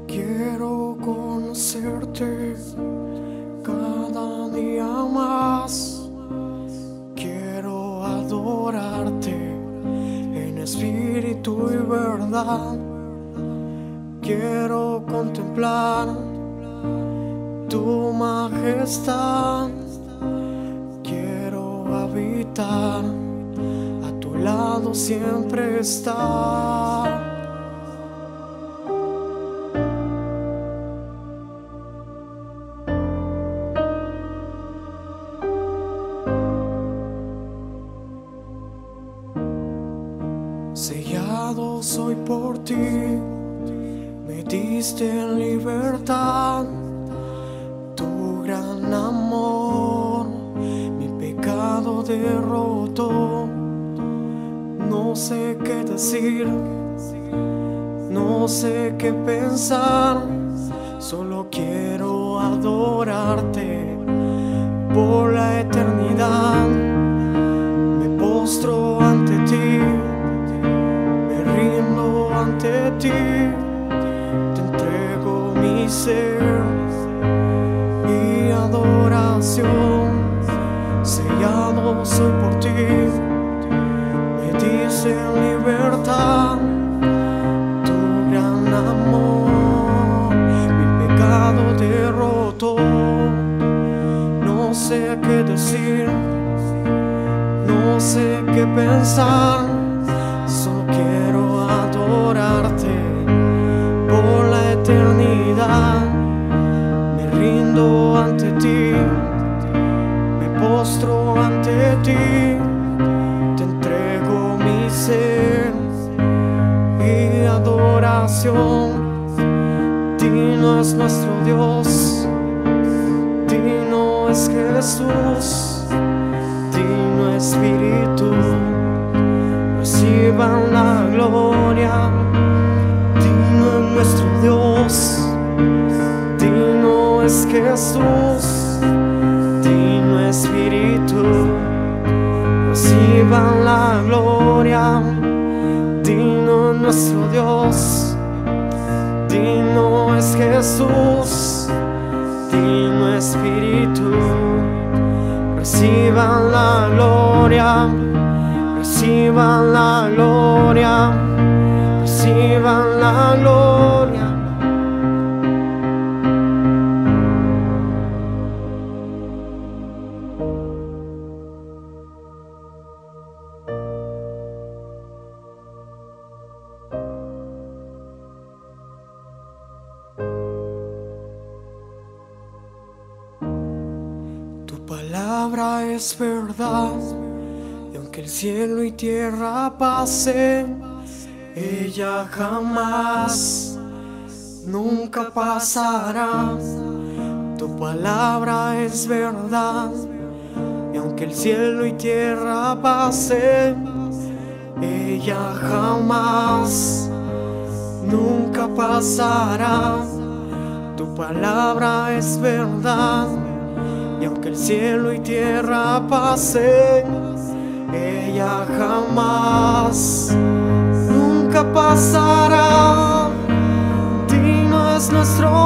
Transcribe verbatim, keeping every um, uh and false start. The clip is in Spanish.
Quiero conocerte cada día más. Quiero adorarte en espíritu y verdad. Quiero contemplar tu majestad. Quiero habitar a tu lado, siempre estar. Sellado soy por ti, me diste en libertad. Tu gran amor mi pecado derrotó. No sé qué decir, no sé qué pensar. Solo quiero adorarte por la eternidad. Me postro ante ti, ante ti, te entrego mi ser y adoración. Sellado soy por ti, me diste en libertad. Tu gran amor mi pecado derrotó. No sé qué decir, no sé qué pensar. Solo quiero adorarte por la eternidad. Me rindo ante ti, me postro ante ti, te entrego mi ser y adoración. Digno es nuestro Dios, digno es Jesús, digno Espíritu. Reciban la gloria. Digno es nuestro Dios, digno es Jesús, digno Espíritu. Reciban la gloria. Digno es nuestro Dios, digno es Jesús, digno Espíritu. Reciban la gloria. Reciban la gloria, reciban la gloria. Tu palabra es verdad. Y aunque el cielo y tierra pasen, ella jamás, nunca pasará. Tu palabra es verdad. Y aunque el cielo y tierra pasen, ella jamás, nunca pasará. Tu palabra es verdad. Y aunque el cielo y tierra pasen, ella jamás, nunca pasará. Digno es nuestro